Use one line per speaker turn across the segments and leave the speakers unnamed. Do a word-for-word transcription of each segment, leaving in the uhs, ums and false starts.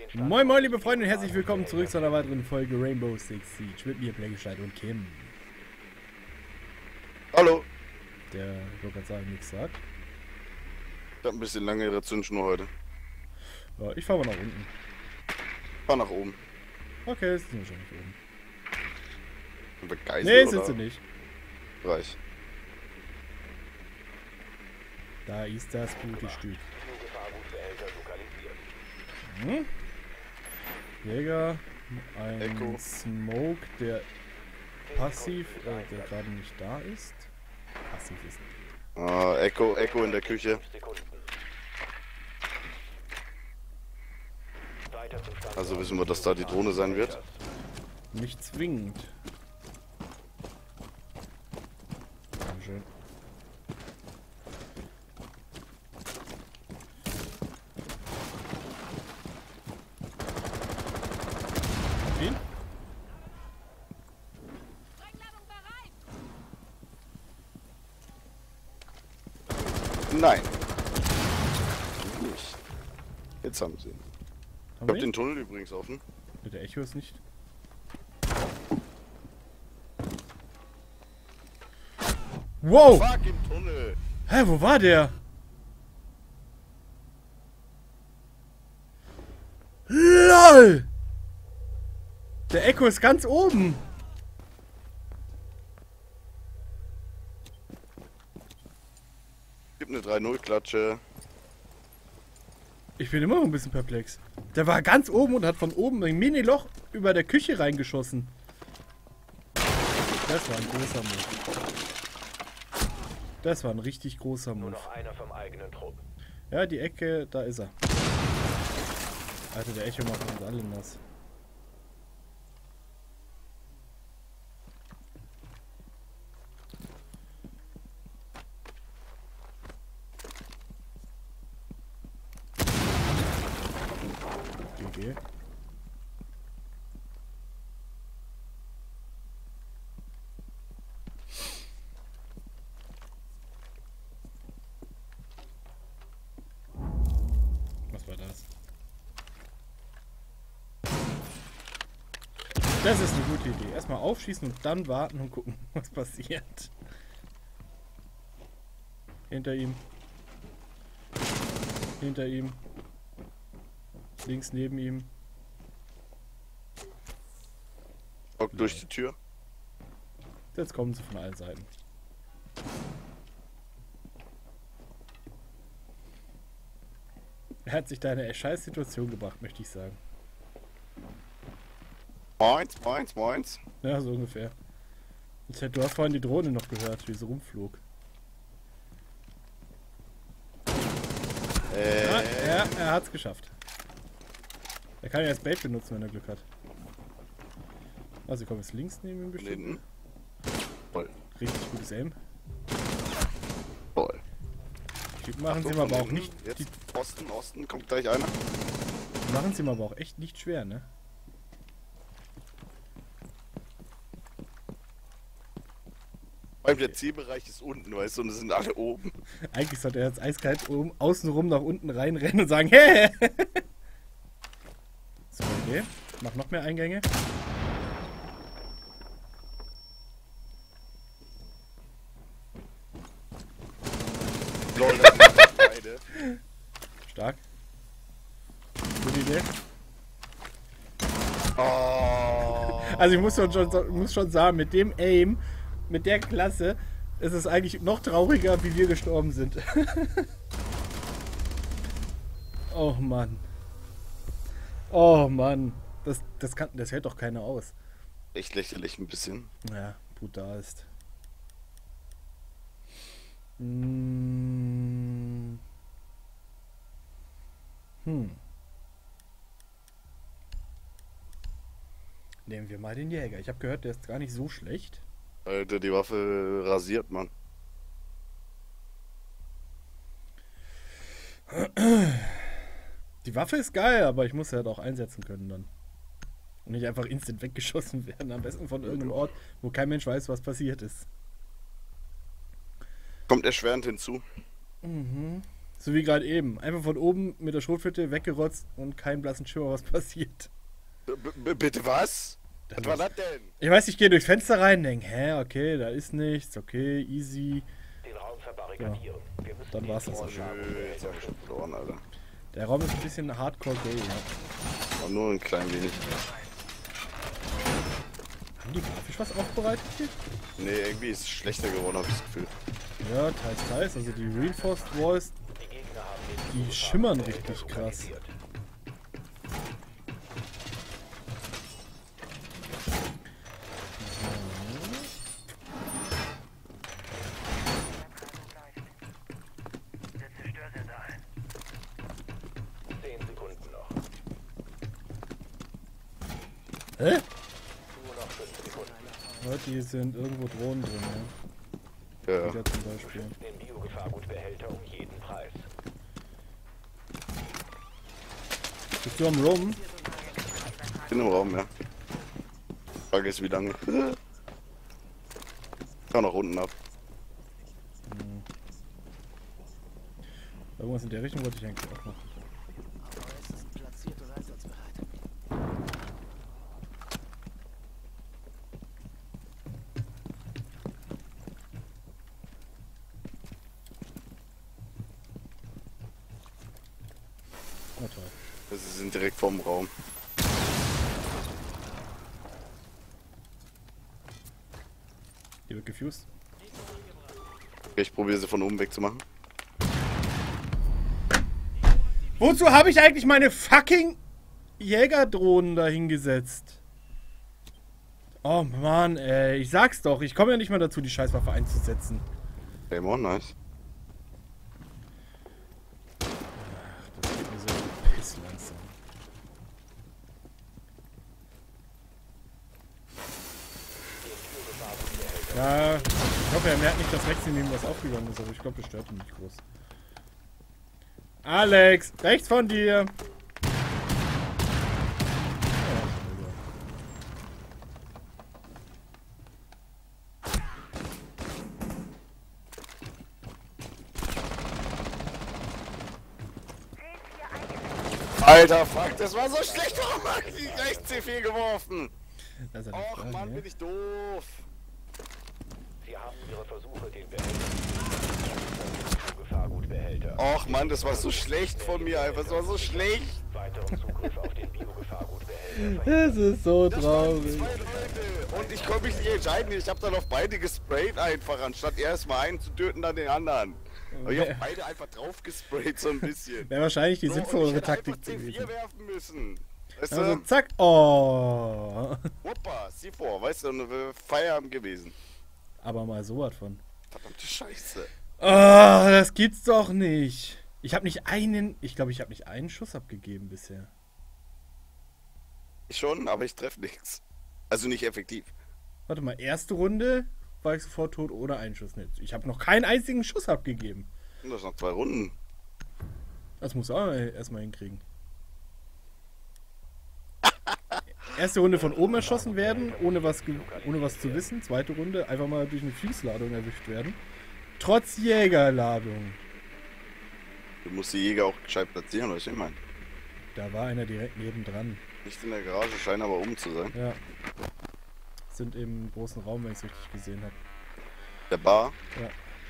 Moin moin liebe Freunde und herzlich willkommen zurück zu einer weiteren Folge Rainbow Six Siege mit mir, Playgescheit und Kim.
Hallo.
Der, ich wollte gerade sagen, nichts sagt.
Ich hab ein bisschen lange ihre Zündschnur heute.
Ja, ich fahr mal nach unten.
Fahr nach oben.
Okay, jetzt sind wir schon nicht oben.
Sind wir Geisel
Nee,
oder
sind sie nicht.
Reich?
Da ist das gute Stück. Hm? Jäger, ein
Echo.
Smoke, der passiv, äh, der gerade nicht da ist. Passiv ist.
Ah, Echo, Echo in der Küche. Also wissen wir, dass da die Drohne sein wird.
Nicht zwingend. Dankeschön. Auf ihn?
Nein. Nicht. Jetzt haben sie ihn. Ich
Haben
hab
wir
den
ihn?
Tunnel übrigens offen.
Der Echo ist nicht. Wow!
Fuck im Tunnel!
Hä, wo war der? LOL! Der Echo ist ganz oben.
Gib eine drei null Klatsche.
Ich bin immer noch ein bisschen perplex. Der war ganz oben und hat von oben ein Mini-Loch über der Küche reingeschossen. Das war ein großer Move. Das war ein richtig großer Move.
Nur noch einer vom eigenen Trupp.
Ja, die Ecke, da ist er. Alter, der Echo macht uns alle nass. G G. Was war das? Das ist eine gute Idee. Erstmal aufschießen und dann warten und gucken, was passiert. Hinter ihm. Hinter ihm. Links neben ihm.
Bock durch die Tür.
Jetzt kommen sie von allen Seiten. Er hat sich da in eine scheiß Situation gebracht, möchte ich sagen.
Moins, moins, moins.
Ja, so ungefähr. Ich hätte, du hast vorhin die Drohne noch gehört, wie sie rumflog.
Äh,
Ja, er, er hat's geschafft. Er kann ja das Bait benutzen, wenn er Glück hat. Also, ich komme jetzt links neben ihm bestimmt.
hinten. Voll.
Richtig gutes Aim.
Voll.
Die machen sie
Achtung,
ihm aber
von
auch
hinten.
nicht. Die
Jetzt Osten, Osten, kommt gleich einer.
machen sie ihm aber auch echt nicht schwer, ne?
Weil der Zielbereich ist unten, weißt du, und es sind alle oben.
Eigentlich sollte er jetzt eiskalt oben, außenrum nach unten reinrennen und sagen, hey! So, okay. Mach noch mehr Eingänge.
Lol, das sind beide.
Stark. Gute Idee.
Oh.
Also ich muss schon, schon, muss schon sagen, mit dem Aim, mit der Klasse, ist es eigentlich noch trauriger, wie wir gestorben sind. Oh Mann. Oh Mann. Das, das, kann, das hält doch keiner aus.
Echt lächerlich ein bisschen.
Ja, brutal ist. Hm. Hm. Nehmen wir mal den Jäger. Ich habe gehört, der ist gar nicht so schlecht.
Alter, die Waffe rasiert, man.
Die Waffe ist geil, aber ich muss sie halt auch einsetzen können dann. Und nicht einfach instant weggeschossen werden. Am besten von irgendeinem Ort, wo kein Mensch weiß, was passiert ist.
Kommt erschwerend hinzu.
Mhm. So wie gerade eben. Einfach von oben mit der Schrotflinte weggerotzt und keinen blassen Schimmer, was passiert.
B -b bitte was? Was war das denn?
Ich weiß, ich gehe durchs Fenster rein, denke, hä, okay, da ist nichts, okay, easy.
Den Raum verbarrikadieren. Wir müssen
Dann war's das auch
Nö,
schon.
jetzt hab ich schon verloren, Alter.
Der Raum ist ein bisschen hardcore gay, ja.
Aber nur ein klein wenig.
Haben die grafisch was aufbereitet hier?
Nee, irgendwie ist es schlechter geworden, hab ich das Gefühl.
Ja, teils, teils. Also die Reinforced Walls,
die Gegner haben den
die schimmern richtig krass.
lokalisiert. Zehn Sekunden noch.
Hä?
Nur noch fünf Sekunden.
Leute, hier sind irgendwo Drohnen drin, ja.
Ja.
Wieder zum Beispiel.
Den Biogefahrgutbehälter um jeden Preis.
Bist du am Rum?
In dem Raum, ja. Frage ist, wie lange. Kann auch unten ab.
Irgendwas in der Richtung wollte ich eigentlich auch noch. Na toll.
Also, sie sind direkt vorm Raum.
Die wird gefused.
Ich probiere sie von oben wegzumachen.
Wozu habe ich eigentlich meine fucking Jägerdrohnen da hingesetzt? Oh Mann, ey. Ich sag's doch. Ich komme ja nicht mal dazu, die Scheißwaffe einzusetzen.
Hey, more nice.
Ach, das geht mir so piss langsam. Ja, ich hoffe, er merkt nicht, dass rechts in ihm was aufgegangen ist, aber ich glaube, das stört ihn nicht groß. Alex, rechts von dir! Ja, schon wieder.
Alter, fuck, das war so schlecht. Warum hab ich gleich C vier geworfen?
Das ist ja
Och,
Frage,
Mann,
ne?
bin ich doof.
Sie haben ihre Versuche, den Behälter Biogefahrgutbehälter.
Och, Mann, das war so schlecht von mir einfach. Das war so schlecht.
Weiteren Zugriff auf den Biogefahrgutbehälter.
Das ist so
Das waren
traurig.
zwei Leute. Und ich konnte mich nicht entscheiden. Ich habe dann auf beide gesprayt einfach, anstatt erst mal einen zu töten, dann den anderen. Aber ich habe beide einfach drauf gesprayt, so ein bisschen.
Wäre wahrscheinlich die
So, und ich
sinnvollere
hätte
Taktik
einfach C vier
gewesen.
werfen müssen. Weißt
Also
du?
zack. Oh.
Hoppa, C vier, weißt du, und wir Feierabend gewesen.
Aber mal so was von.
Verdammte Scheiße.
Oh, das gibt's doch nicht. Ich habe nicht einen. Ich glaube, ich habe nicht einen Schuss abgegeben bisher.
Ich schon, aber ich treffe nichts. Also nicht effektiv.
Warte mal, erste Runde war ich sofort tot ohne einen Schuss. Nee, ich habe noch keinen einzigen Schuss abgegeben.
Und das noch zwei Runden.
Das muss auch erstmal hinkriegen. Erste Runde von oben erschossen werden, ohne was, ge- ohne was zu wissen. Zweite Runde einfach mal durch eine Fuse-Ladung erwischt werden. Trotz Jägerladung.
Du musst die Jäger auch gescheit platzieren, was ich meine.
Da war einer direkt nebendran.
Nicht in der Garage, scheint aber oben zu sein.
Ja. Sind im großen Raum, wenn ich es richtig gesehen habe.
Der Bar.
Ja.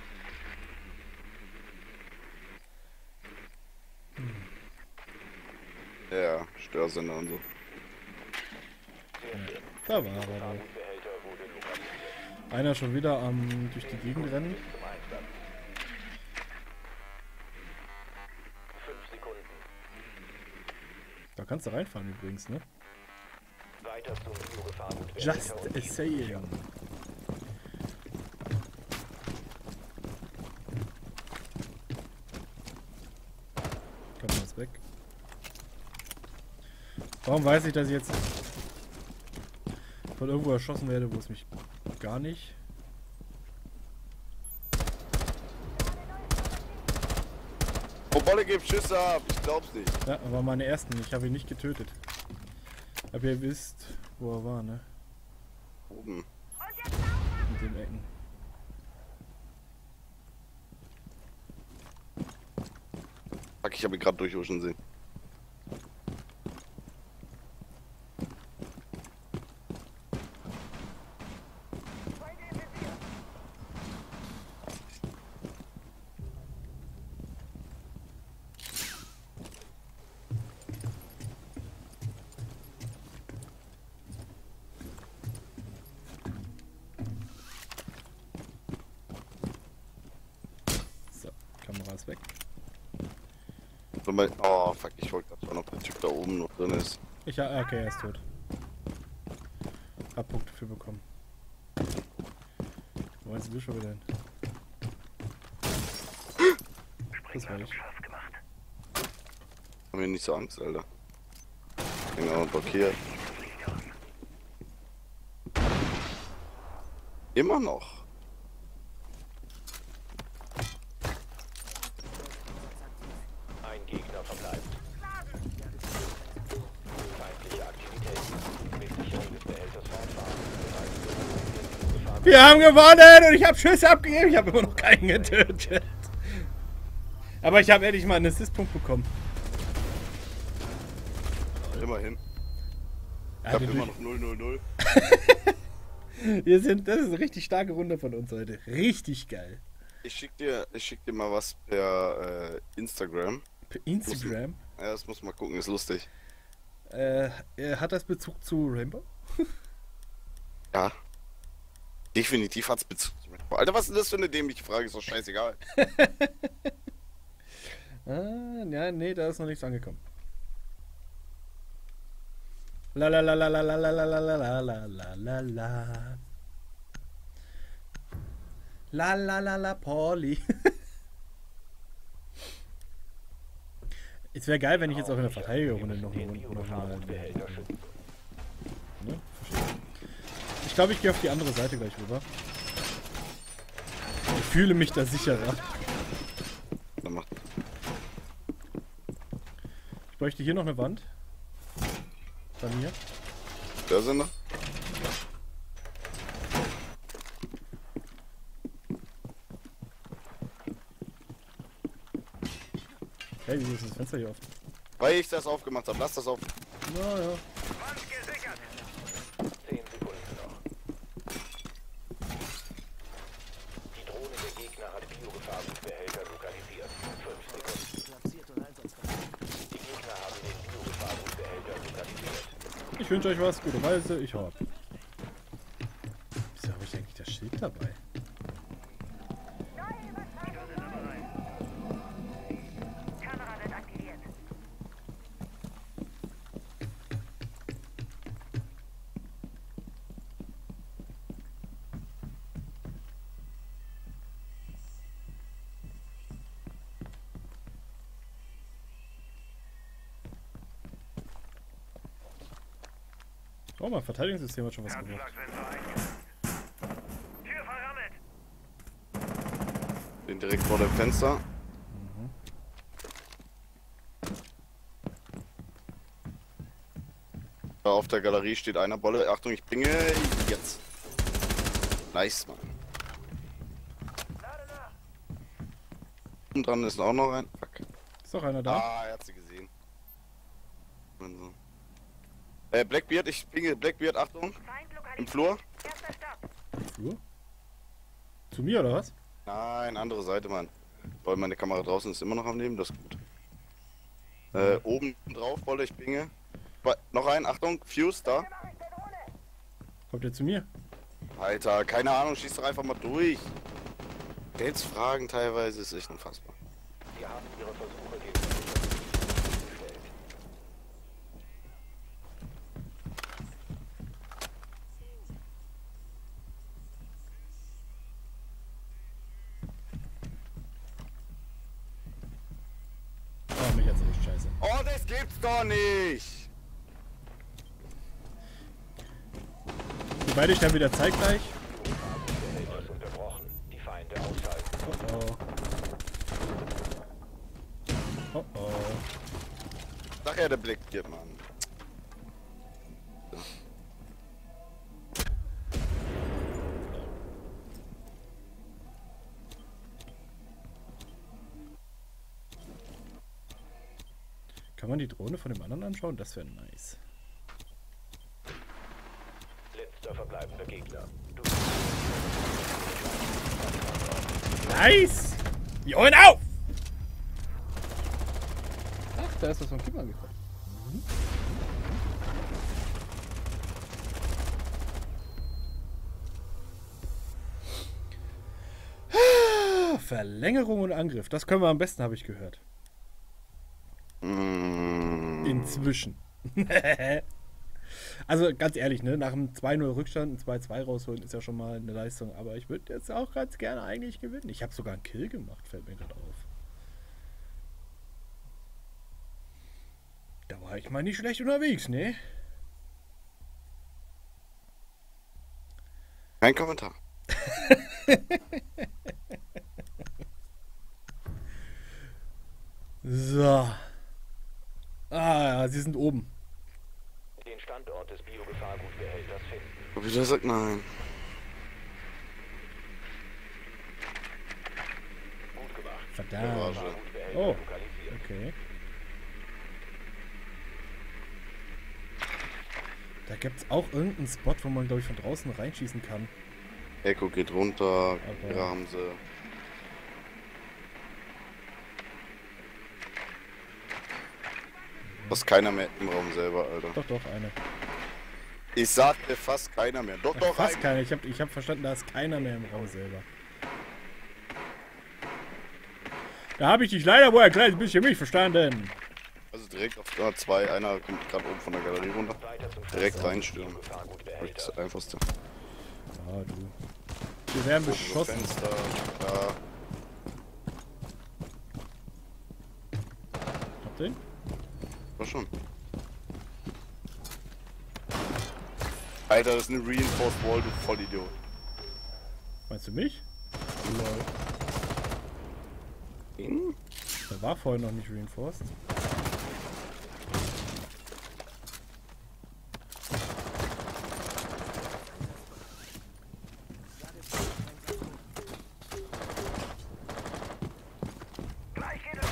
Ja, Störsender und so.
Da war er aber.
Behälter wurde lokalisiert.
Einer schon wieder am durch die Gegend rennen.
Zum Einsatz. Fünf Sekunden.
Da kannst du reinfahren übrigens, ne?
Weiter zum Biogefahrgutbehälter.
Just
um
a
jeden
saying. Kommt jetzt weg. Warum weiß ich, dass ich jetzt von irgendwo erschossen werde, wo es mich gar nicht.
Oh, Bolle gibt Schüsse ab, ich glaub's nicht.
Ja, aber meine ersten, ich habe ihn nicht getötet. Aber ihr wisst, wo er war, ne?
Oben.
Mit den Ecken.
Fuck, ich habe ihn gerade durchhuschen sehen.
So, Kamera ist weg.
Oh, fuck, ich wollte gerade schauen, ob der Typ da oben noch drin ist.
Ich, ja, okay, er ist tot. Hab Punkte für bekommen. Wo meinst du schon wieder hin? Das war ich.
Hab mir nicht so Angst, Alter. Genau, blockiert. Immer noch.
Ein Gegner verbleibt. Feindliche Aktivitäten. Mit Sicherung des Behälters fortfahren.
Wir haben gewonnen und ich habe Schüsse abgegeben. Ich habe immer noch keinen getötet. Aber ich habe endlich mal einen Assist-Punkt bekommen.
Immerhin.
Ja,
Ich hab
den
immer
durch-
noch null null null.
Wir sind, das ist eine richtig starke Runde von uns heute. Richtig geil.
Ich schick dir, ich schick dir mal was per äh, Instagram.
Per Instagram.
Ja, das muss mal gucken, ist lustig.
Äh, hat das Bezug zu Rainbow?
Ja. Definitiv hat's Bezug zu mir. Alter, was ist das für eine dämliche Frage? Ist doch scheißegal.
Ah, ja, nee, da ist noch nichts angekommen. La la la la la la la la la la la la la la. La la la la Pauli. Es wäre geil, wenn ich jetzt auch in der Verteidigerrunde noch eine Runde noch mal. Ne? Verstehe. Ich glaube, ich gehe auf die andere Seite gleich rüber. Ich fühle mich da sicherer.
Dann macht.
Ich bräuchte hier noch eine Wand. Bei mir.
Der Sender?
Hey, wieso ist das Fenster hier offen?
Weil ich das aufgemacht habe. Lass das auf.
Na ja.
zehn Sekunden noch. Die Drohne der Gegner hat Biogefahrgutbehälter lokalisiert. fünf Sekunden. Die Gegner haben den Biogefahrgutbehälter lokalisiert.
Ich wünsche euch was, gute Reise, ich hau ab. Wieso habe ich eigentlich das Schild dabei?
Kamera wird aktiviert.
Oh, mein Verteidigungssystem hat schon was gemacht.
Tür verrammelt.
Den direkt vor dem Fenster. Da auf der Galerie steht einer Bolle. Achtung, ich bringe jetzt. Nice, Mann. Und dran ist auch noch ein. Fuck.
Ist doch einer da?
Ah, er hat sie gesehen. Und so. Äh, Blackbeard, ich binge Blackbeard, Achtung.
Feind
Im
lokalisiert.
Flur.
Erster Stopp.
Flur? Zu mir oder was?
Nein, andere Seite, Mann. Weil meine Kamera draußen ist immer noch am Leben, das ist gut. Äh, oben drauf, Bolle, ich binge. Ba- Noch ein, Achtung, Fuse da.
Kommt ihr zu mir?
Alter, keine Ahnung, schieß doch einfach mal durch. Stellst Fragen teilweise, ist echt unfassbar.
Sie haben ihre Versuche gegen gestellt.
Oh, mich hat's echt scheiße.
Oh, das gibt's doch nicht!
Die beide sterben wieder zeitgleich.
Behälter ist unterbrochen. Die Feinde ausschalten.
Oh oh. Oh oh.
Sag ja, der Blackbeard, Mann.
Kann man die Drohne von dem anderen anschauen? Das wäre nice.
Letzter verbleibender Gegner. Du
Nice! Wir holen auf! Ach, da ist was vom Keeper gekommen. Mhm. Verlängerung und Angriff. Das können wir am besten, habe ich gehört.
Mm.
Inzwischen. Also ganz ehrlich, ne, nach einem zwei null Rückstand ein zwei zwei rausholen ist ja schon mal eine Leistung. Aber ich würde jetzt auch ganz gerne eigentlich gewinnen. Ich habe sogar einen Kill gemacht, fällt mir gerade auf. Da war ich mal nicht schlecht unterwegs, ne?
Kein Kommentar.
So. Ah ja, sie sind oben.
den Standort des Biogefahrgutbehälters finden.
Und wieder sagt nein.
Gut gemacht.
Verdammt.
Gefahrgutbehälter
Oh.
lokalisiert.
Okay. Da gibt es auch irgendeinen Spot, wo man, glaube ich, von draußen reinschießen kann.
Echo geht runter,
Okay.
da haben sie. Fast keiner mehr im Raum selber, Alter.
Doch, doch, eine.
Ich sagte fast keiner mehr. Doch, doch,
Fast
ein.
keiner. Ich habe ich hab verstanden, da ist keiner mehr im Raum selber. Da habe ich dich leider wohl ein kleines bisschen nicht verstanden.
Also direkt auf da zwei. Einer kommt gerade oben von der Galerie runter.
Weiter zum
Direkt
Standort des
reinstürmen. Das
Biogefahrgutbehälters.
ist das Einfachste.
Ah, du. Wir werden
Oben
beschossen.
Fenster, da.
Habt ihr ihn?
War schon. Alter, das ist eine Reinforced Wall, du Vollidiot.
Meinst du mich?
Hm?
Der war vorher noch nicht reinforced.
Gleich geht es.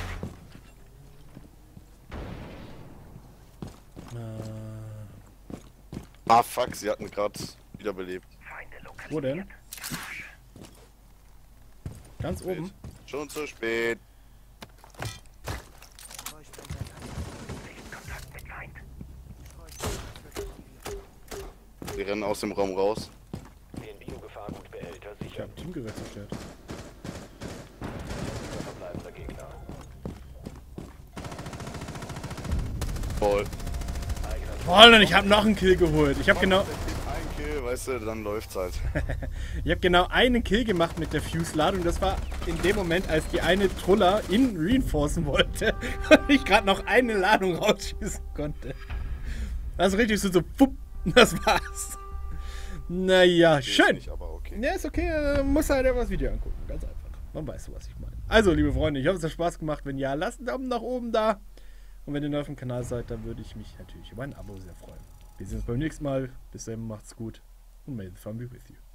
Äh,
Ah, fuck, sie hatten gerade wiederbelebt.
Feinde lokalisiert.
wo denn? Ganz oben.
Schon zu spät.
Kontakt mit Feind.
Sie rennen aus dem Raum raus.
Den Biogefahrgutbehälter
Ich
sichern.
habe Teamgerät zerstört.
Letzter verbleibender Gegner.
Voll.
Eigener
Voll, und ich habe noch einen Kill geholt. Ich habe genau,
Ein Kill, weißt du, dann läuft's halt.
ich habe genau einen Kill gemacht mit der Fuse-Ladung. Das war in dem Moment, als die eine Truller in reinforcen wollte und ich gerade noch eine Ladung rausschießen konnte. Das ist richtig so, so, fupp, das war's. Naja, schön.
Nicht, aber okay.
Ja, ist okay, äh, muss halt einfach das Video angucken. Ganz einfach. Man weiß, was ich meine. Also, liebe Freunde, ich hoffe, es hat Spaß gemacht. Wenn ja, lasst einen Daumen nach oben da. Und wenn ihr neu auf dem Kanal seid, dann würde ich mich natürlich über ein Abo sehr freuen. Wir sehen uns beim nächsten Mal. Bis dahin, macht's gut. Und may the fun be with you.